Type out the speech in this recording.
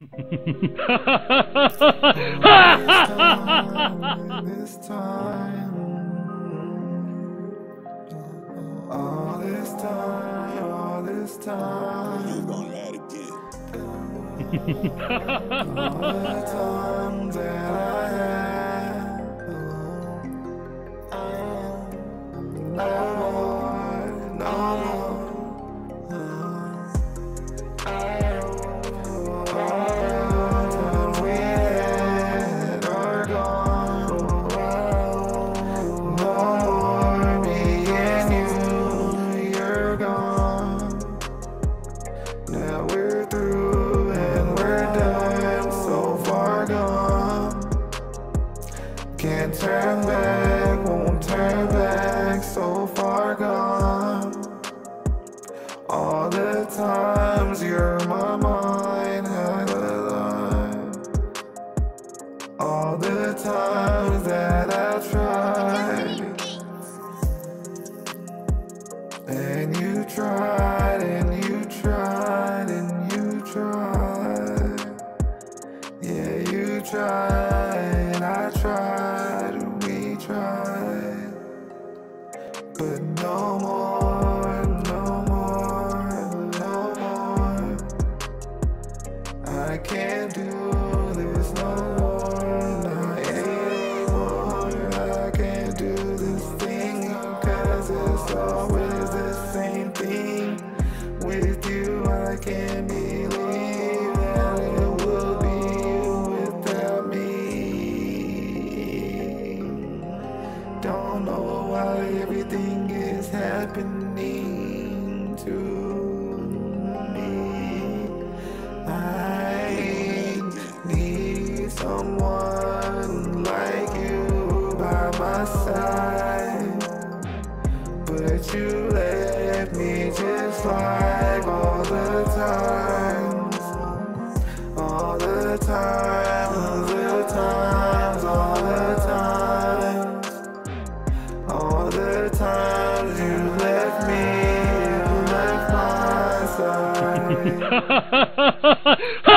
This time, all this time, You gonna let it get. all the times that I had, no more, no more. Now we're through and we're done, so far gone. Can't turn back, won't turn back, so far gone. All the times you're my mind, had a line. All the times that I tried, and you tried, and you tried, and you tried. Yeah, you tried, I tried, we tried. But no more, no more, no more. I can't do this no more, not anymore. I can't do this thing, 'cause it's always the same thing. With you, I can't believe that it will be you without me. Don't know why everything is happening to me. I need someone like you by my side, but you left me just like all the times, all the times, the times, all the times, all the times you left me, you left my side.